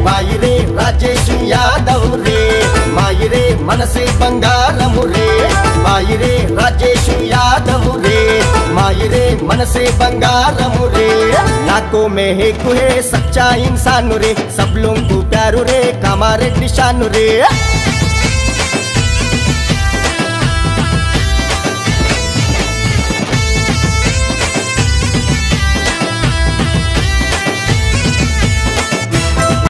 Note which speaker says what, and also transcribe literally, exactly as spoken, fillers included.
Speaker 1: మాయిరే రాజేష్ యాదవ్ రే, మాయిరే మనసే బంగారము రే, మాయిరే రాజేష్ యాదవ్ రే, మాయిరే मनसे बंगारमु रे। नाको में है कुहे सच्चा इंसान रे, सब लोग को प्यार रे, कामारे निशान रे।